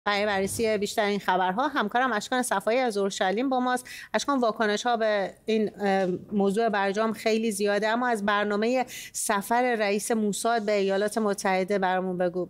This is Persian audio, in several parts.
برای بررسی بیشتر این خبرها همکارم اشکان صفایی از اورشلیم با ماست. اشکان، واکنش ها به این موضوع برجام خیلی زیاده، اما از برنامه سفر رئیس موساد به ایالات متحده برامون بگو.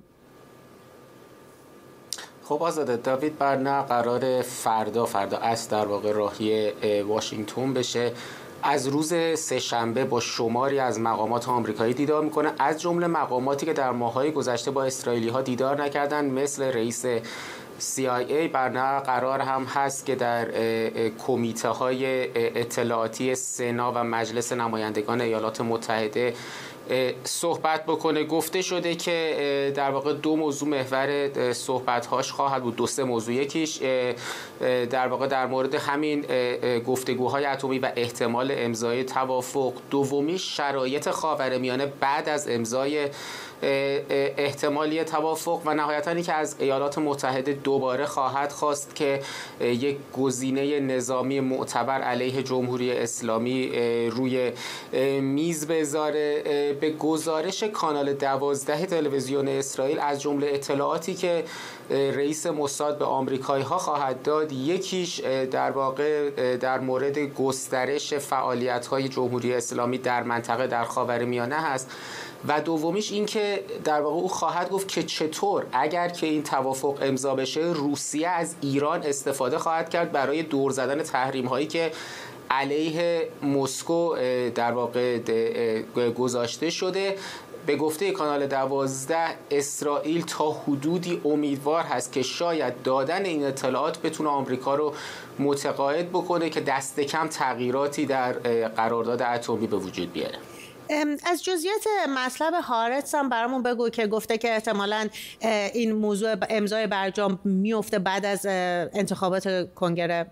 خب آزاده، داوید برنا قرار فردا عصر در واقع راهی واشنگتن بشه. از روز سه‌شنبه با شماری از مقامات آمریکایی دیدار میکنه، از جمله مقاماتی که در ماه‌های گذشته با اسرائیلی‌ها دیدار نکردن، مثل رئیس CIA. برنا قرار هم هست که در کمیته‌های اطلاعاتی سنا و مجلس نمایندگان ایالات متحده صحبت بکنه. گفته شده که در واقع دو موضوع محور صحبت‌هاش خواهد بود، سه موضوع. یکیش در واقع در مورد همین گفتگوهای اتمی و احتمال امضای توافق، دومیش شرایط خاورمیانه بعد از امضای احتمالی توافق، و نهایتاً اینکه از ایالات متحده دوباره خواهد خواست که یک گزینه نظامی معتبر علیه جمهوری اسلامی روی میز بذاره. به گزارش کانال 12 تلویزیون اسرائیل، از جمله اطلاعاتی که رئیس موساد به آمریکایی‌ها خواهد داد، یکیش در واقع در مورد گسترش فعالیت‌های جمهوری اسلامی در منطقه در خاورمیانه هست، و دومیش این که در واقع او خواهد گفت که چطور اگر که این توافق امضا بشه، روسیه از ایران استفاده خواهد کرد برای دور زدن تحریم‌هایی که علیه مسکو در واقع گذاشته شده. به گفته کانال 12، اسرائیل تا حدودی امیدوار هست که شاید دادن این اطلاعات بتونه آمریکا رو متقاعد بکنه که دست کم تغییراتی در قرارداد اتمی به وجود بیاره. از جزئیات مطلب هارتس هم برامون بگو که گفته که احتمالاً این موضوع امضای برجام میفته بعد از انتخابات کنگره.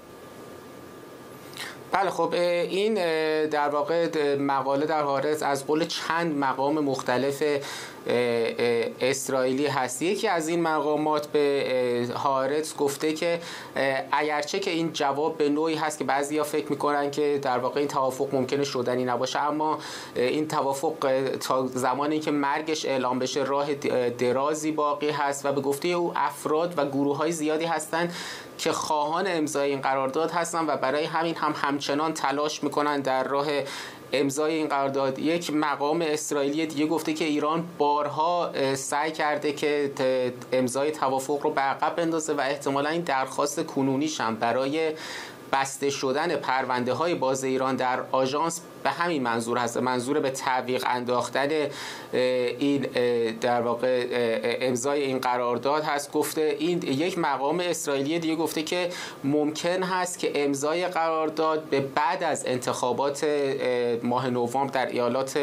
بله، خب این در واقع مقاله در هارتس از قول چند مقام مختلف اسرائیلی هست. یکی از این مقامات به هارتس گفته که اگرچه که این جواب به نوعی هست که بعضیا فکر میکنن که در واقع این توافق ممکنه شدنی نباشه، اما این توافق تا زمانی که مرگش اعلام بشه راه درازی باقی هست، و به گفته او افراد و گروه‌های زیادی هستند که خواهان امضای این قرارداد هستن و برای همین هم همچنان تلاش میکنن در راه امضای این قرارداد. یک مقام اسرائیلی دیگه گفته که ایران بارها سعی کرده که امضای توافق رو به عقب بندازه و احتمالاً این درخواست کنونیش هم برای بسته شدن پرونده های باز ایران در آژانس به همین منظور هست، منظور به تعویق انداختن این در واقع امضای این قرارداد هست. گفته این یک مقام اسرائیلی دیگه گفته که ممکن هست که امضای قرارداد به بعد از انتخابات ماه نوامبر در ایالات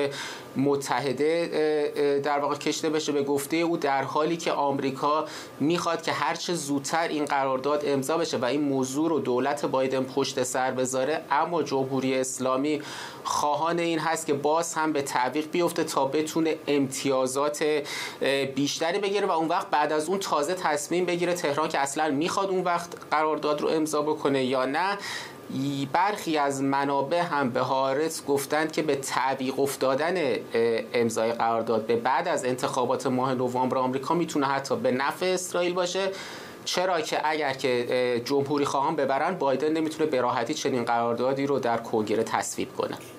متحده در واقع کشته بشه. به گفته او در حالی که آمریکا میخواد که هرچه زودتر این قرارداد امضا بشه و این موضوع رو دولت بایدن پشت سر بذاره، اما جمهوری اسلامی خواهان این هست که باز هم به تعویق بیفته تا بتونه امتیازات بیشتری بگیره و اون وقت بعد از اون تازه تصمیم بگیره تهران که اصلا میخواد اون وقت قرارداد رو امضا بکنه یا نه. برخی از منابع هم به هارتس گفتند که به تعویق افتادن امضای قرارداد به بعد از انتخابات ماه نوامبر آمریکا میتونه حتی به نفع اسرائیل باشه، چرا که اگر که جمهوری خواهان ببرن، بایدن نمیتونه به راحتی چنین قراردادی رو در کنگره تصویب کنه.